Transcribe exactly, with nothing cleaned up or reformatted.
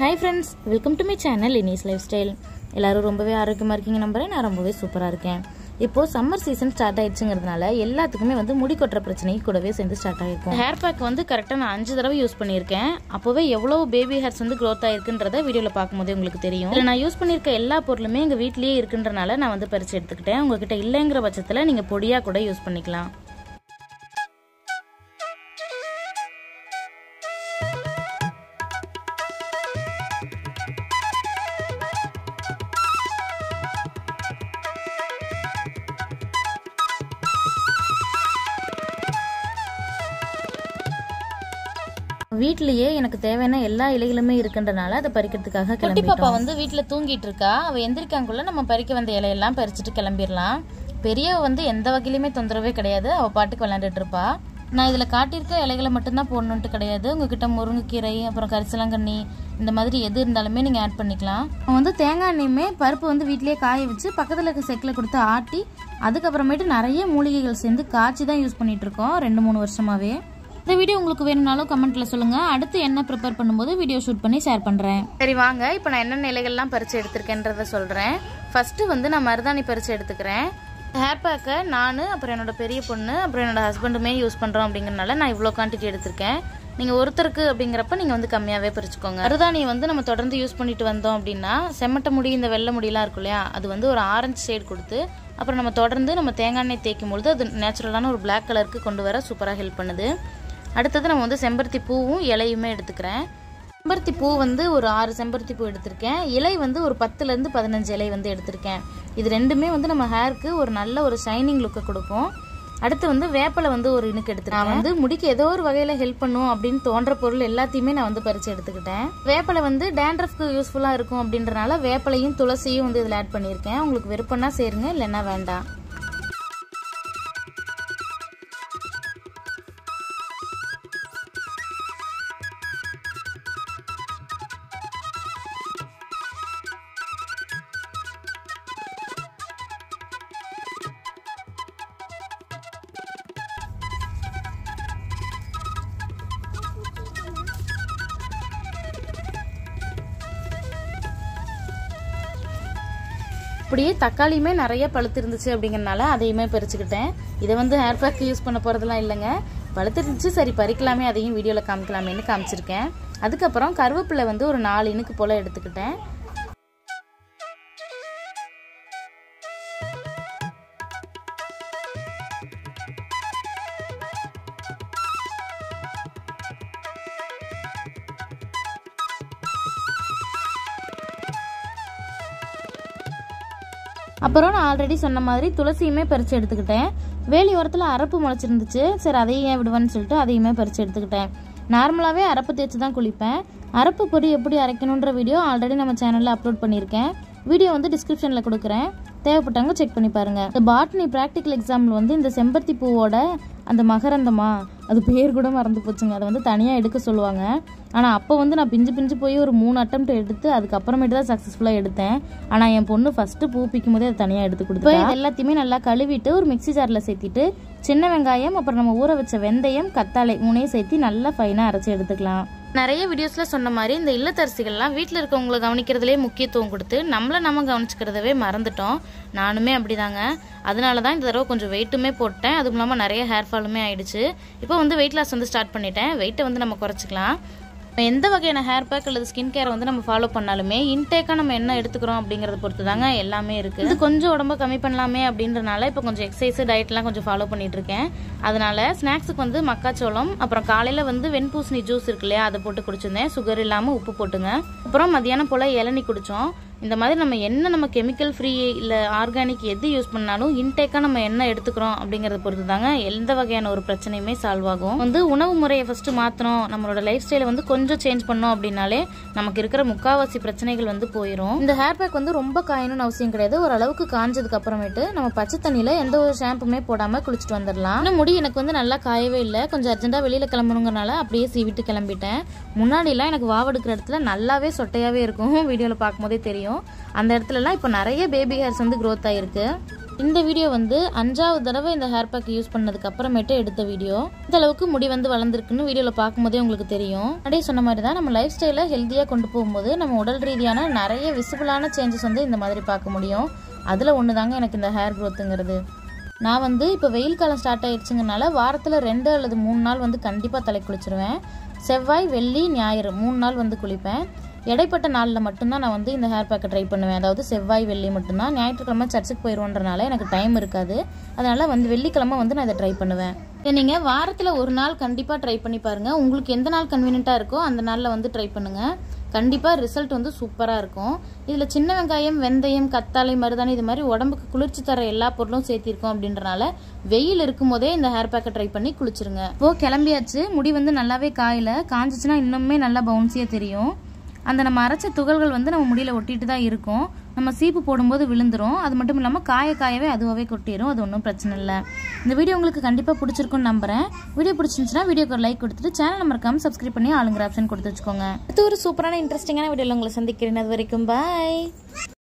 Hi friends, welcome to my channel Inis Lifestyle. எல்லாரும் ரொம்பவே ஆரோக்கியமா இருக்கீங்க நம்பறேன். நான் ரொம்பவே சூப்பரா இருக்கேன். இப்போ சம்மர் சீசன் ஸ்டார்ட் ஆயிடுச்சுங்கிறதுனால எல்லாத்துக்குமே வந்து முடி கொட்டற பிரச்சனை கூடவே சேர்ந்து ஸ்டார்ட் ஆயிருக்கும். ஹேர் பேக் வந்து கரெக்ட்டா நான் அஞ்சு தடவை யூஸ் பண்ணிருக்கேன். அப்பவே எவ்வளவு பேபி ஹேர்ஸ் வந்து growth ஆயிருக்குன்றத வீடியோல பாக்கும்போது உங்களுக்கு தெரியும். இல்ல நான் யூஸ் பண்ணிருக்க எல்லா பொருளுமே எங்க வீட்லயே இருக்குன்றனால நான் வந்து பறிச்சு எடுத்துக்கிட்டேன். உங்ககிட்ட இல்லங்கற பட்சத்துல நீங்க பொடியா கூட யூஸ் பண்ணிக்கலாம். வீட்லயே எனக்கு தேவையான எல்லா இலைகளுமே இருக்குன்றனால அத பறிக்கிறதுக்காக கிளம்பிட்டோம். குட்டி பாப்பா வந்து வீட்ல தூங்கிட்டு இருக்கா. அவ எந்திரிக்காங்குள்ள நம்ம பறிக்க வந்த இலையெல்லாம் பறிச்சிட்டு கிளம்பிரலாம். பெரியவ வந்து எந்த வகையிலுமே தொந்தரவே கிடையாது. அவ பாட்டுக்கு விளையாண்டுட்டு இருப்பா. நான் இதுல காட்டியிருக்க இலைகளை மட்டும் தான் போடணும்னு கிடையாது. உங்ககிட்ட முருங்கைக்கீரை அப்புறம் கரிசலாங்கண்ணி இந்த மாதிரி எது இருந்தாலுமே நீங்க ஆட் பண்ணிக்கலாம். அவன் வந்து தேங்காய் எண்ணெயுமே பருப்பு வந்து வீட்லயே காய வச்சு பக்கத்துல இருக்க செக்கில கொடுத்து ஆட்டி அதுக்கப்புறமேட்டு நிறைய மூலிகைகள் சேர்ந்து காய்ச்சி தான் யூஸ் பண்ணிட்டு இருக்கோம் ரெண்டு மூணு வருஷமாவே. இந்த வீடியோ உங்களுக்கு வேணும்னாலும் கமெண்ட்ல சொல்லுங்க. அடுத்து என்ன ப்ரிப்பேர் பண்ணும்போது வீடியோ ஷூட் பண்ணி ஷேர் பண்றேன். சரி வாங்க, இப்போ நான் என்னென்ன இலைகள்லாம் பறிச்சு எடுத்திருக்கேன்றத சொல்றேன். ஃபர்ஸ்ட் வந்து நான் மருதாணி பறிச்சு எடுத்துக்கிறேன். ஹேர் பேக்கை நான் அப்புறம் என்னோட பெரிய பொண்ணு அப்புறம் என்னோட ஹஸ்பண்டுமே யூஸ் பண்றோம் அப்படிங்கறனால நான் இவ்வளோ குவான்டிட்டி எடுத்திருக்கேன். நீங்க ஒருத்தருக்கு அப்படிங்கிறப்ப நீங்க வந்து கம்மியாவே பறிச்சுக்கோங்க. மருதாணியை வந்து நம்ம தொடர்ந்து யூஸ் பண்ணிட்டு வந்தோம் அப்படின்னா செம்மட்ட முடி இந்த வெள்ளை முடியெல்லாம் இருக்கும் இல்லையா, அது வந்து ஒரு ஆரஞ்சு ஷேட் கொடுத்து அப்புறம் நம்ம தொடர்ந்து நம்ம தேங்காய் எண்ணெய் தேய்க்கும் பொழுது அது நேச்சுரலான ஒரு பிளாக் கலருக்கு கொண்டு வர சூப்பராக ஹெல்ப் பண்ணுது. அடுத்தது நம்ம வந்து செம்பருத்தி பூவும் இலையுமே எடுத்துக்கிறேன். செம்பருத்தி பூ வந்து ஒரு ஆறு செம்பருத்தி பூ எடுத்திருக்கேன். இலை வந்து ஒரு பத்துலேருந்து பதினஞ்சு இலை வந்து எடுத்திருக்கேன். இது ரெண்டுமே வந்து நம்ம ஹேருக்கு ஒரு நல்ல ஒரு ஷைனிங் லுக்கை கொடுக்கும். அடுத்து வந்து வேப்பலை வந்து ஒரு இனுக்கு எடுத்துருக்கேன். நான் வந்து முடிக்கு ஏதோ ஒரு வகையில் ஹெல்ப் பண்ணும் அப்படின்னு தோன்ற பொருள் எல்லாத்தையுமே நான் வந்து பறித்து எடுத்துக்கிட்டேன். வேப்பலை வந்து டேண்ட்ரஃப்க்கு யூஸ்ஃபுல்லாக இருக்கும் அப்படின்றனால வேப்பலையும் துளசியும் வந்து இதில் ஆட் பண்ணியிருக்கேன். உங்களுக்கு விருப்பம்னா சேருங்க, இல்லைன்னா வேண்டாம். அப்படியே தக்காளியுமே நிறைய பழுத்து இருந்துச்சு அப்படிங்கறனால அதையுமே பறிச்சுக்கிட்டேன். இதை வந்து ஹேர் பேக் யூஸ் பண்ண போறதெல்லாம் இல்லைங்க, பழுத்து இருந்துச்சு சரி பறிக்கலாமே அதையும் வீடியோல காமிக்கலாமேன்னு காமிச்சிருக்கேன். அதுக்கப்புறம் கருவேப்பிலை வந்து ஒரு நாலு இனுக்கு போல எடுத்துக்கிட்டேன். அப்புறம் நான் ஆல்ரெடி சொன்ன மாதிரி துளசியுமே பறிச்சு எடுத்துக்கிட்டேன். வேலி ஓரத்தில் அரப்பு முளைச்சிருந்துச்சு, சரி அதையும் ஏன் விடுவேன்னு சொல்லிட்டு அதையுமே பறிச்சு எடுத்துக்கிட்டேன். நார்மலாகவே அரப்பு தேய்ச்சி தான் குளிப்பேன். அரப்பு பொடி எப்படி அரைக்கணுன்ற வீடியோ ஆல்ரெடி நம்ம சேனலில் அப்லோட் பண்ணியிருக்கேன். வீடியோ வந்து டிஸ்கிரிப்ஷனில் கொடுக்குறேன், தேவைப்பட்டவங்க செக் பண்ணி பாருங்க. இந்த பாட்னி ப்ராக்டிக்கல் எக்ஸாம்பிள் வந்து இந்த செம்பருத்தி பூவோட அந்த மகரந்தமா அது பேர் கூட மறந்து போச்சுங்க, அதை வந்து தனியாக எடுக்க சொல்லுவாங்க. ஆனால் அப்போ வந்து நான் பிஞ்சு பிஞ்சு போய் ஒரு மூணு அட்டம்ப்ட் எடுத்து அதுக்கப்புறமேட்டு தான் சக்ஸஸ்ஃபுல்லாக எடுத்தேன். ஆனால் என் பொண்ணு ஃபஸ்ட்டு பூ பிக்கும் போதே அதை தனியாக எடுத்து கொடுத்து எல்லாத்தையுமே நல்லா கழுவிட்டு ஒரு மிக்சி ஜாரில் சேர்த்திட்டு சின்ன வெங்காயம் அப்புறம் நம்ம ஊற வச்ச வெந்தயம் கத்தாழை மூணையும் சேர்த்து நல்லா ஃபைனாக அரைச்சி எடுத்துக்கலாம். நிறைய வீடியோஸ்ல சொன்ன மாதிரி இந்த இல்லத்தரசிகள்லாம் வீட்டில் இருக்கவங்களை கவனிக்கிறதுலே முக்கியத்துவம் கொடுத்து நம்மளை நம்ம கவனிச்சுக்கிறதவே மறந்துட்டோம். நானுமே அப்படிதாங்க. அதனால தான் இந்த தடவை கொஞ்சம் வெயிட்டுமே போட்டேன். அதுவும் இல்லாமல் நிறைய ஹேர் ஃபாலுமே ஆயிடுச்சு. இப்போ வந்து வெயிட் லாஸ் வந்து ஸ்டார்ட் பண்ணிட்டேன். வெயிட்டை வந்து நம்ம குறைச்சிக்கலாம். எந்த வகையான ஹேர் பேக் அல்லது ஸ்கின் கேரை வந்து நம்ம ஃபாலோ பண்ணாலுமே இன்டேக்காக நம்ம என்ன எடுத்துக்கிறோம் அப்படிங்கறத பொறுத்து தாங்க எல்லாமே இருக்கு. இது கொஞ்சம் உடம்ப கம்மி பண்ணலாமே அப்படின்றனால இப்போ கொஞ்சம் எக்ஸசைஸ் டயட்லாம் கொஞ்சம் ஃபாலோ பண்ணிட்டு இருக்கேன். அதனால ஸ்நாக்ஸுக்கு வந்து மக்காச்சோளம் அப்புறம் காலையில வந்து வெண்பூசணி ஜூஸ் இருக்கு இல்லையா, அதை போட்டு குடிச்சிருந்தேன். சுகர் இல்லாம உப்பு போட்டுங்க. அப்புறம் மதியானம் போல இளநீ குடிச்சோம். இந்த மாதிரி நம்ம என்ன நம்ம கெமிக்கல் ஃப்ரீ இல்லை ஆர்கானிக் எது யூஸ் பண்ணாலும் இன்டேக்காக நம்ம என்ன எடுத்துக்கிறோம் அப்படிங்கறத பொறுத்து தாங்க எந்த வகையான ஒரு பிரச்சனையுமே சால்வ் ஆகும். வந்து உணவு முறையை ஃபர்ஸ்ட் மாற்றணும், நம்மளோட லைஃப் ஸ்டைலை வந்து கொஞ்சம் சேஞ்ச் பண்ணோம் அப்படின்னாலே நமக்கு இருக்கிற முக்காவாசி பிரச்சனைகள் வந்து போயிடும். இந்த ஹேர் பேக் வந்து ரொம்ப காயணும்னு அவசியம் கிடையாது. ஓரளவுக்கு காஞ்சதுக்கு அப்புறமேட்டு நம்ம பச்சை தண்ணியில எந்த ஒரு ஷாம்புமே போடாம குளிச்சுட்டு வந்துடலாம். ஆனால் முடி எனக்கு வந்து நல்லா காயவே இல்லை, கொஞ்சம் அர்ஜென்ட்டா வெளியில கிளம்பணுங்கிறனால அப்படியே சீவிட்டு கிளம்பிட்டேன். முன்னாடிலாம் எனக்கு வாவெடுக்கிற இடத்துல நல்லாவே சொட்டையாவே இருக்கும், வீடியோல பார்க்கும்போதே தெரியும். அந்த இடத்துலலாம் இப்போ நிறைய பேபி ஹேர்ஸ் வந்து க்ரோத் ஆயிருக்கு. இந்த வீடியோ வந்து அஞ்சாவது தடவை இந்த ஹேர் பேக் யூஸ் பண்ணதுக்கு அப்புறமேட்டு எடுத்த வீடியோ. இந்த அளவுக்கு முடி வந்து வளர்ந்துருக்குன்னு வீடியோவில் பார்க்கும்போதே உங்களுக்கு தெரியும். அப்படியே சொன்ன மாதிரி தான் நம்ம லைஃப் ஸ்டைலை ஹெல்த்தியாக கொண்டு போகும்போது நம்ம உடல் ரீதியான நிறைய விசிபிளான சேஞ்சஸ் வந்து இந்த மாதிரி பார்க்க முடியும். அதில் ஒன்று தாங்க எனக்கு இந்த ஹேர் க்ரோத்துங்கிறது. நான் வந்து இப்போ வெயில் காலம் ஸ்டார்ட் ஆகிடுச்சுங்கனால வாரத்தில் ரெண்டு அல்லது மூணு நாள் வந்து கண்டிப்பாக தலை குளிச்சிருவேன். செவ்வாய், வெள்ளி, ஞாயிறு மூணு நாள் வந்து குளிப்பேன். இடைப்பட்ட நாளில் மட்டும்தான் நான் வந்து இந்த ஹேர் பேக்கை ட்ரை பண்ணுவேன். அதாவது செவ்வாய், வெள்ளி மட்டும்தான். ஞாயிற்றுக்கிழமை சர்ச்சுக்கு போயிடுவோன்றனால எனக்கு டைம் இருக்காது. அதனால் வந்து வெள்ளிக்கிழமை வந்து நான் இதை ட்ரை பண்ணுவேன். நீங்கள் வாரத்தில் ஒரு நாள் கண்டிப்பாக ட்ரை பண்ணி பாருங்கள். உங்களுக்கு எந்த நாள் கன்வீனியண்ட்டாக இருக்கோ அந்த நாளில் வந்து ட்ரை பண்ணுங்கள். கண்டிப்பாக ரிசல்ட் வந்து சூப்பராக இருக்கும். இதில் சின்ன வெங்காயம், வெந்தயம், கத்தாழை, மருதாணி இது மாதிரி உடம்புக்கு குளிர்ச்சி தர எல்லா பொருளும் சேர்த்திருக்கோம். அப்படின்றனால வெயில் இருக்கும் போதே இந்த ஹேர் பேக்கை ட்ரை பண்ணி குளிச்சிருங்க. ஓ கிளம்பியாச்சு. முடி வந்து நல்லாவே காயல. காஞ்சிச்சுன்னா இன்னுமே நல்லா பவுன்ஸியாக தெரியும். அந்த நம்ம அரைச்ச துகள்கள் வந்து நம்ம முடியில் ஒட்டிட்டு தான் இருக்கும். நம்ம சீப்பு போடும்போது விழுந்துரும். அது மட்டும் இல்லாமல் காய காயவே அதுவாகவே கொட்டிடும். அது ஒன்றும் பிரச்சனை இல்லை. இந்த வீடியோ உங்களுக்கு கண்டிப்பாக பிடிச்சிருக்குன்னு நம்புறேன். வீடியோ பிடிச்சிருந்துச்சுன்னா வீடியோக்கு ஒரு லைக் கொடுத்துட்டு சேனல் நம்பருக்காம சப்ஸ்கிரைப் பண்ணி ஆளுங்கிற ஆப்ஷன் கொடுத்து வச்சுக்கோங்க. இது ஒரு சூப்பரான இன்ட்ரெஸ்டிங்கான வீடியோவில் உங்களை சந்திக்கிறேன். அது வரைக்கும் பாய்.